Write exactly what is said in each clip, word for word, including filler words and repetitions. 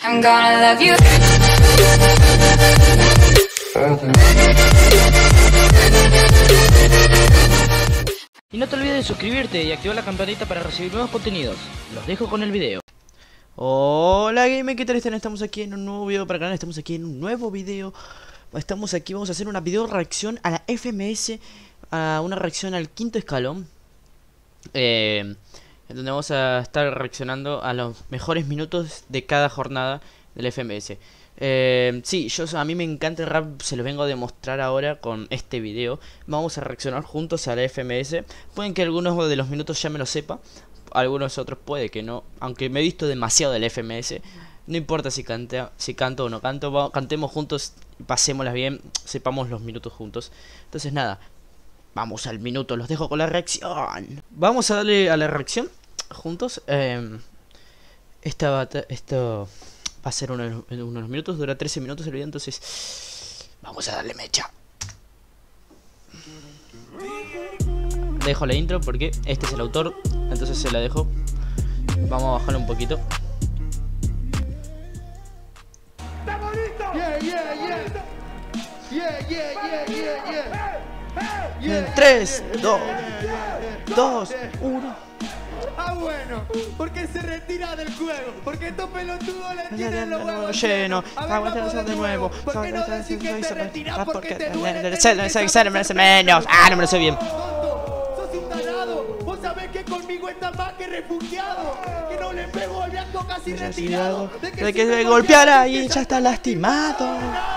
I'm gonna love you. Y no te olvides de suscribirte y activar la campanita para recibir nuevos contenidos. Los dejo con el video. Hola gamer, ¿qué tal están? Estamos aquí en un nuevo video para el canal, estamos aquí en un nuevo video. Estamos aquí, vamos a hacer una video reacción a la F M S, a una reacción al quinto escalón, eh, en donde vamos a estar reaccionando a los mejores minutos de cada jornada del F M S. Eh, sí, yo, a mí me encanta el rap, se lo vengo a demostrar ahora con este video. Vamos a reaccionar juntos a la F M S. Pueden que algunos de los minutos ya me lo sepa, algunos otros puede que no, aunque me he visto demasiado del F M S. No importa si, cante, si canto o no canto, vamos, cantemos juntos, pasémoslas bien, sepamos los minutos juntos. Entonces nada, vamos al minuto, los dejo con la reacción. Vamos a darle a la reacción juntos. eh, esta, Esto va a ser uno de unos minutos, dura trece minutos el video, entonces vamos a darle mecha. Dejo la intro porque este es el autor, entonces se la dejo. Vamos a bajarlo un poquito. Yeah, yeah, yeah. Yeah, yeah, yeah, yeah, yeah. En tres, dos, uno. Ah, bueno, porque se retira del juego, porque estos pelotudos le tienen los huevos llenos. Aguanta de nuevo, porque no decís que te retiras porque te duele menos. Ah, no me lo sé bien. Sos un tarado, vos sabés que conmigo está más que refugiado, que no le pego al blanco casi retirado, de que, de que se golpeara y ya está lastimado.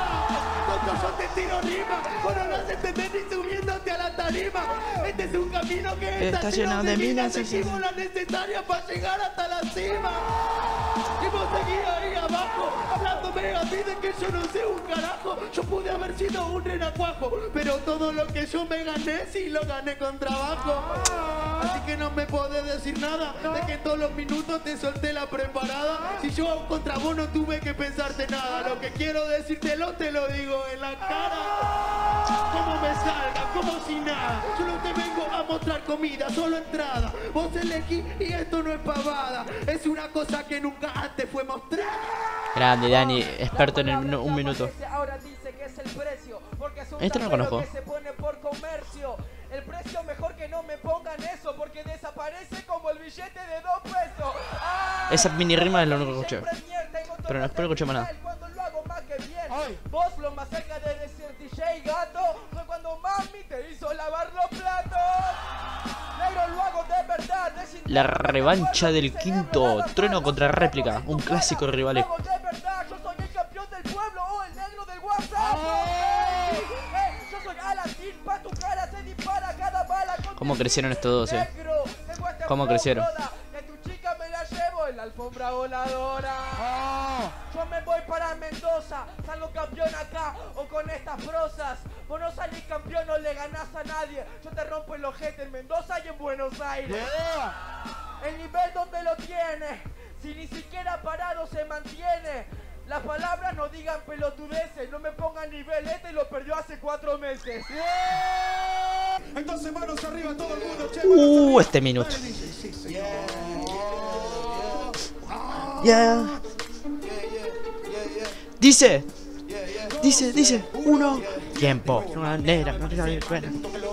Yo te tiro rima, bueno, no se te ven ni subiéndote a la tarima. Este es un camino que está, está lleno de minas. Hicimos la necesaria para llegar hasta la cima. Y vos seguís ahí abajo, hablándome a mí de que yo no sé un carajo. Yo pude haber sido un renacuajo, pero todo lo que yo me gané, sí lo gané con trabajo. Así que no me podés decir nada de que en todos los minutos te solté la preparada. Si yo contra vos no tuve que pensarte nada, lo que quiero decírtelo te lo digo en la cara. Como me salga, como si nada. Yo no te vengo a mostrar comida, solo entrada. Vos elegís y esto no es pavada. Es una cosa que nunca antes fue mostrada. Grande Dani, experto en el, un minuto. Ahora dice que es el precio, porque es un este no lo conozco. Que se pone por comercio. El precio mejor que no me pongan eso, porque desaparece como el billete de dos pesos. ¡Ah! Esa mini rima es lo único que escuché, pero no espero que escuche más nada. Cuando lo hago más que bien. Vos lo más cerca de decir D J gato fue cuando mami te hizo lavar los platos. Negro, lo hago de verdad. La revancha del quinto, trueno contra réplica, un clásico de rivales. Yo soy el campeón del pueblo o el negro del WhatsApp. Yo soy Aladdin, pa' tu cara se dispara cada bala. ¿Cómo crecieron estos dos, eh? ¿Cómo crecieron? Que tu chica me la llevo en la alfombra voladora. Yo me voy para Mendoza, salgo campeón acá o con estas prosas. Vos no salís campeón, no le ganás a nadie. Yo te rompo el ojete en Mendoza y en Buenos Aires. El nivel donde lo tiene, si ni siquiera parado se mantiene. Las palabras no digan pelotudeces, no me pongan nivel, este lo perdió hace cuatro meses. Entonces manos arriba todo el mundo, che. Uh, este minuto. Yeah. Dice, dice, dice, uno, tiempo, una manera, no me buena.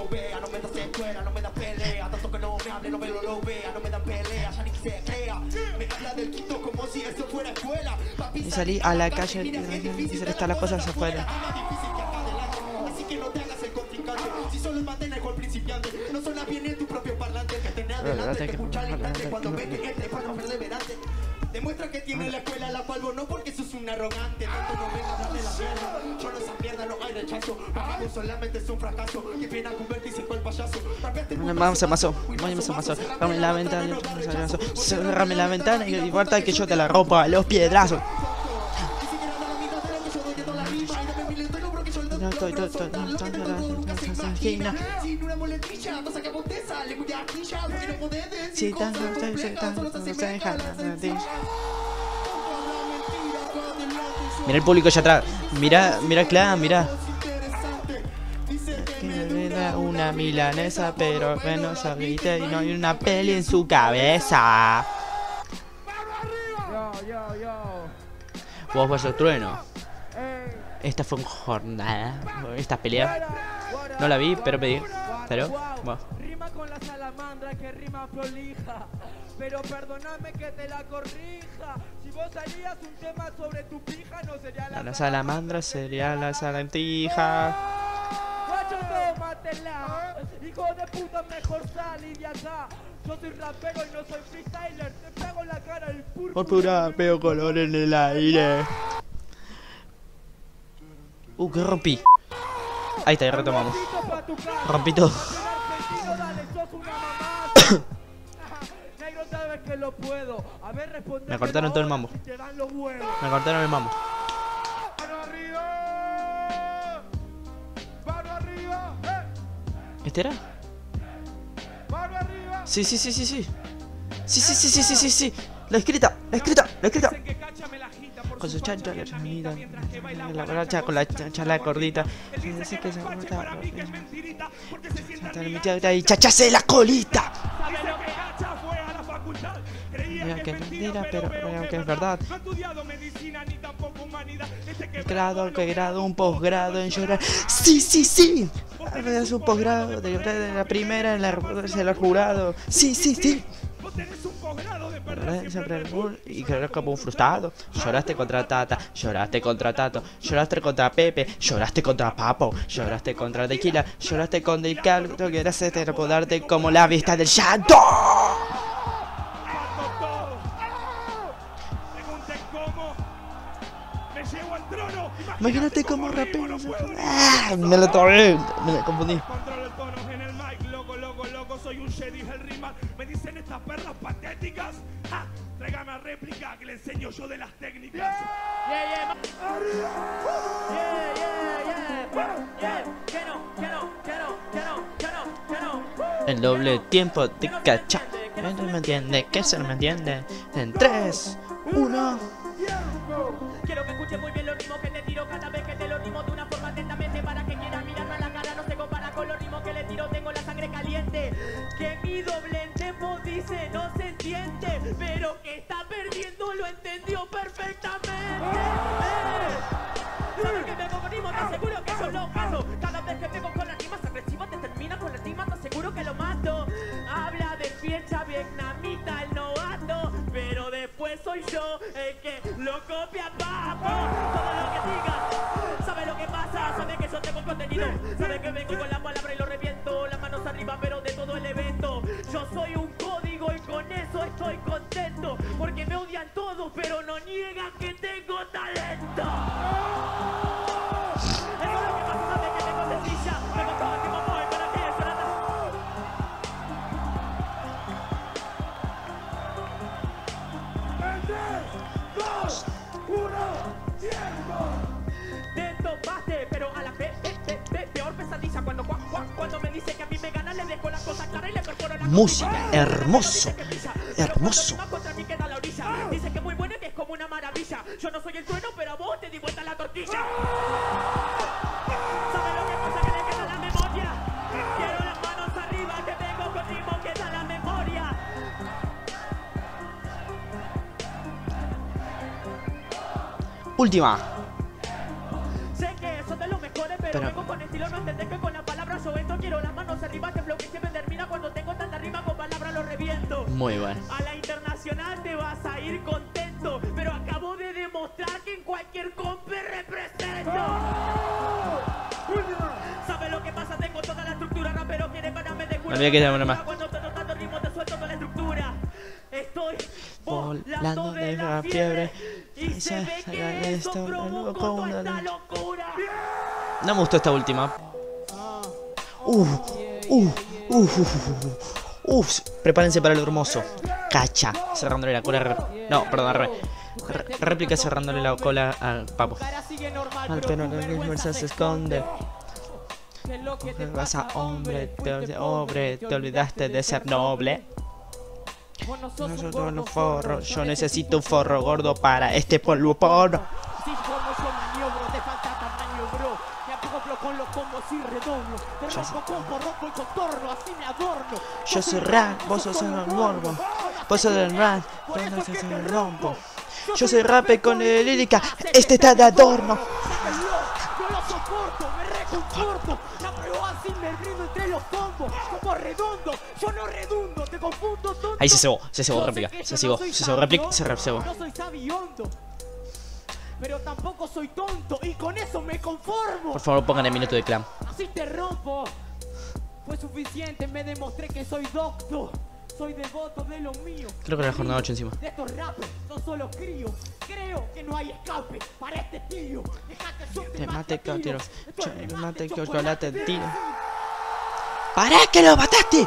Y salí a la calle y se le están las cosas afuera. Si solo mantener con principiante, no suena bien en tu propio parlante. Que tenés adelante, te escucha al instante cuando ves que entre para perseverante. Demuestra que tiene la escuela la cual vos no, porque sos un arrogante. Tanto no vengas a darle la mierda. Yo no esa mierda, no hay rechazo. Para vos solamente es un fracaso. Que viene a convertirse en el payaso. Vamos a mazo, vamos a mazo. Cerrame la ventana, cerrame la ventana y importa que yo te la rompa a los piedrazos. No estoy, estoy, estoy, si tanto estoy, tanto se deja. Mira el público allá atrás. Mira, mira clan, mira. Que me da una milanesa, pero menos sabite y no hay una peli en su cabeza. Yo, yo, yo. Fuego versus Trueno. Esta fue una jornada. Esta pelea no la vi, pero me di. Pero, bueno. Rima con la salamandra que rima prolija. Pero perdóname que te la corrija. Si vos harías un tema sobre tu pija, no sería la, la salamandra, sería la salantija. Guacho, tómatela. Hijo de puta, mejor salir de acá. Yo soy rapero y no soy freestyler. Te pego en la cara el púrpura. Púrpura, veo color en el aire. Uh, que rompí. Ahí está, ya retomamos. Rompí todo. Me cortaron todo el mambo. Me cortaron el mambo. ¿Este era? Sí, sí, sí, sí, sí. Sí, sí, sí, sí, sí, sí, sí. La escrita, la escrita, la escrita. Con su chancha, la chanita, la baracha, con la chala gordita. Dice que se corta. Y chachase la colita. Mira que es mentira, pero creo que es verdad. Grado, que grado, un posgrado en llorar. Sí, sí, sí. Es un posgrado de llorar de la primera en la se lo ha jurado. Sí, sí, sí. Y creo como un frustrado. Lloraste contra Tata, lloraste contra Tato, lloraste contra Pepe, lloraste contra Papo, lloraste contra Tequila, lloraste con Del Caldo, que eras podarte como la vista del llanto. Imagínate como rapero. Ah, me lo tomé, me confundí. Soy un sheriff, el rimar. Me dicen estas perras patéticas. ¡Ja! Tráigame a réplica que le enseño yo de las técnicas. Yeah, yeah, yeah, yeah, yeah, yeah. Que no, que no, que no, que no, que no, que no. El doble tiempo de cacha. No me entiende, que se no me entiende. En tres, uno. Quiero que escuches muy bien los ritmos que te tiro cada vez que te lo rimo de una forma atentamente para que quieras mirarme a la cara. No se compara con los ritmos que le tiro, tengo la sangre caliente. Que mi doble tempo dice no se entiende, pero que está perdiendo lo entendió perfectamente. Sabes que vengo con ritmos, te aseguro que yo lo paso. Cada vez que vengo con las rimas agresivas te termina con las rimas, te aseguro que lo mato. Habla de fiesta vietnamita el novato, pero después soy yo el que lo copia, papo. Todo lo que diga, sabe lo que pasa, sabe que yo tengo contenido, sabe que vengo con la palabra y lo reviento, las manos arriba pero de todo el evento. Yo soy un código y con eso estoy contento, porque me odian todos pero no niegan que tengo talento. Eso es lo que pasa, sabe que tengo sencilla, tengo todo el tiempo voy para que eso nada. Dos, uno, tiempo. Te tomaste, pero a la vez pe, pe, pe, peor pesadilla cuando cuac, cuac, cuando me dice que a mí me gana le dejo las cosas claras y le perforo la música, hermoso, hermoso. Contra mí queda la orilla. Dice que muy bueno y que es como una maravilla. Yo no soy el trueno, pero a vos te di vuelta la tortilla. ¿Sabes lo que pasa? Que le queda la memoria. Quiero las manos arriba, que vengo con ritmo, queda la memoria. Última. Sé que son de los mejores, pero, pero vengo con estilo, no entendés que con la palabra yo esto quiero las manos arriba, que flow que siempre termina cuando tengo tanta rima con palabras lo reviento. Muy bueno. A la internacional te vas a ir contento, pero acabo de demostrar que en cualquier compe represento. ¿Sabes lo que pasa? Tengo toda la estructura, rapero quiere ganarme de culo. No había que llamar más. Cuando estoy notando ritmo te suelto toda la estructura. Estoy volando de la fiebre y se ve que eso provocó esta locura. No me gustó esta última. Uh, uh, uh, uh, uh, uh. Prepárense para lo hermoso. Cacha, cerrándole la cola. No, perdón, al revés. Re réplica cerrándole la cola al Papo. Al pelo de se esconde. ¿Qué pasa, hombre? Te, hombre, te olvidaste de ser noble. Nosotros los forros, yo necesito un forro gordo para este polvo porro. Si como yo maniobro, te falta tamaño, bro. Me acoplo con los combos y redoblo. Te rompo con rompo el contorno, así me adorno. Yo soy rap, vos sos el morbo. Vos sos el rap, vos sos el rompo. Yo soy rape con el lírica. Este está de adorno. No lo soporto, me reconforto. La prueba así me rindo entre los combos. Como redondo, yo no redundo, te confundo tonto. Ahí se cebó, se cebó réplica. Se cebó, se cebó réplica, se cebó. No soy sabiondo, pero tampoco soy tonto. Y con eso me conformo. Por favor, pongan el minuto de clan. Así te rompo. Fue suficiente, me demostré que soy docto. Soy devoto de lo mío. Creo que era la jornada ocho encima. De estos rappers, son solo críos. Creo que no hay escape para este tío. Deja que yo te, Te mate con tiros. Esto es Te remate, mate con chocolate, chocolate, tío. ¡Pará que lo mataste!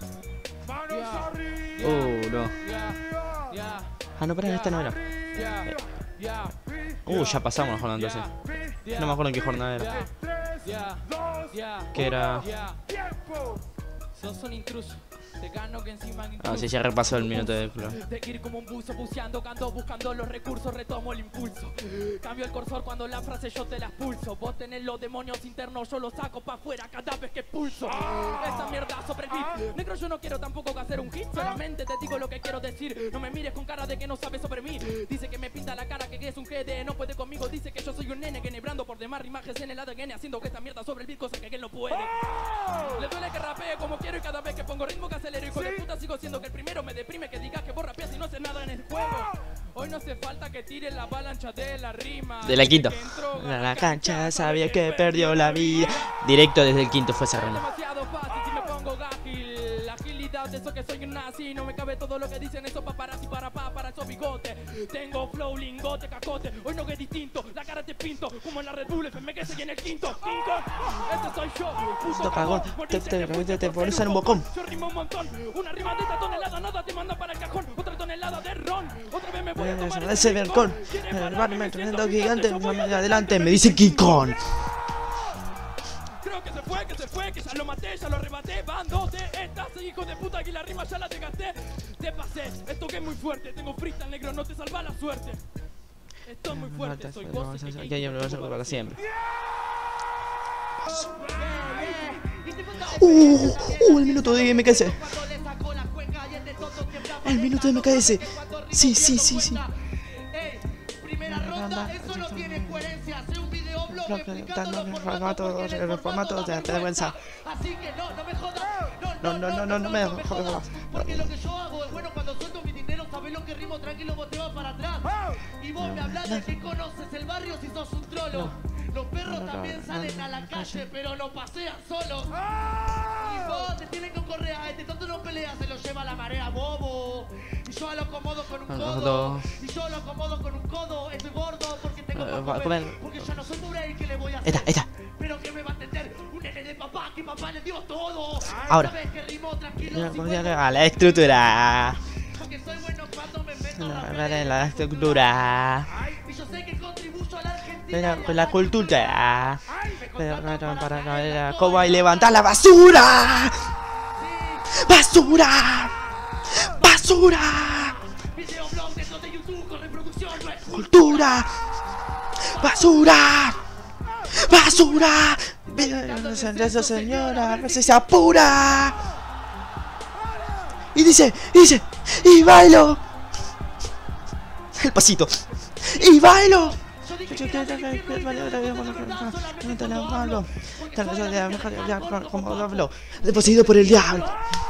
Uh, no. Ah, no, pará, esta no era. Uh, ya pasamos la jornada entonces. No me acuerdo en qué jornada era. Que era... Sos un intruso. Te gano que encima Ah, sí, ya repasó el minuto de clan. de ir como un buzo buceando, ando buscando los recursos, retomo el impulso. Cambio el cursor cuando la frase yo te la expulso. Vos tenés los demonios internos, yo los saco pa' afuera cada vez que expulso. Esa mierda sobre el beat. Negro, yo no quiero tampoco hacer un hit, solamente te digo lo que quiero decir. No me mires con cara de que no sabes sobre mí. Dice que me pinta la cara, que es un G D, no puede conmigo. Dice que yo soy un nene que nebrando por demás rimajes en el A D N, haciendo que esta mierda sobre el beat, cosa que él no puede. Le duele que rapee como quiero y cada vez que pongo ritmo que acelero. Hijo de puta, sigo siendo que el primero me deprime que digas que vos rapeas y no haces nada en el juego. Hoy no hace falta que tire la avalancha de la rima. De la quinta. La, la cancha sabía que perdió la vida. Directo desde el quinto fue esa Es runa. demasiado fácil si me pongo ágil. La agilidad de eso que soy un nazi. No me cabe todo lo que dicen esos paparazzi para pa, para esos bigotes. Tengo flow, lingote, cacote. Hoy no que es distinto, la cara te pinto. Como en la Red Bull, F M que se en el quinto. Cinco, este soy yo. Puto cagón, te- te- te- te pones en un bocón. Yo rimo un montón. Una rima de esta tonelada, nada te manda para el cajón. Otra tonelada de ron. Otra vez me voy a tomar Ese balcón. El bar me tremendo gigante. Adelante, me dice Kikon. Creo que se fue, que se fue, que ya lo maté, ya lo arrebaté. Van dos de estas, hijo de puta, que la rima ya la desgasté. Te pasé, esto que es muy fuerte. Tengo freestyle negro, no te salva la suerte. Esto es muy fuerte, soy vos. Que yo me voy a hacer para siempre. Uh, uh, el minuto de M K S. El minuto de M K S. Sí, sí, sí, sí. Primera ronda, eso no tiene coherencia. Hace un videoblog explicándolo por formato, el formato de vergüenza. Así que no, no me jodas. No, no, no, no, no me jodas. Porque lo que yo hago es bueno cuando suelto mi dinero, sabes lo que rimo, tranquilo, vos te vas para atrás. Y vos me hablas de que conoces el barrio si sos un trolo. Los perros también salen a la calle, pero no pasean solos. Y vos te tienen con correa, este tonto no pelea, se lo lleva la marea, bobo. Y yo lo acomodo con un codo. Y yo lo acomodo con un codo. Estoy gordo porque tengo que comer. Porque yo no soy pobre y que le voy a hacer. Esta, esta. Pero que me va a entender un nene de papá, que papá le dio todo. Ahora. Sabes que rimo tranquilo. A la estructura. Porque soy bueno cuando me meto En la estructura. y yo sé que contribuyo a la Argentina. Con la cultura. Para cómo hay levantar la basura. Basura. Basura. Videoblog dentro de YouTube con reproducción no es Cultura. Basura. Basura. Esa señora, a ver si se apura. Y dice, y dice, y bailo. El pasito. Y bailo. Depositado por el diablo.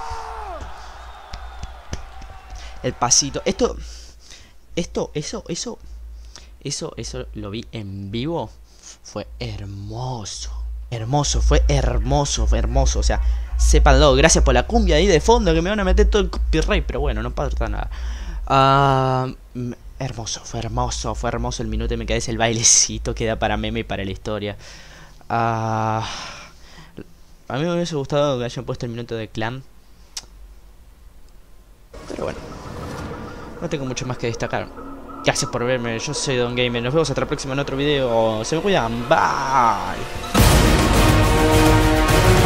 El pasito. Esto. Esto, eso, eso. Eso, eso lo vi en vivo. Fue hermoso. Hermoso, fue hermoso, fue hermoso. O sea, sépanlo. Gracias por la cumbia ahí de fondo que me van a meter todo el copyright. Pero bueno, no pasa nada. Uh, hermoso, fue hermoso, fue hermoso el minuto y me quedé el bailecito que da para meme y para la historia. Uh, a mí me hubiese gustado que hayan puesto el minuto de clan. Pero bueno, no tengo mucho más que destacar. Gracias por verme, yo soy Don Gamer. Nos vemos hasta la próxima en otro video. Se me cuidan, bye.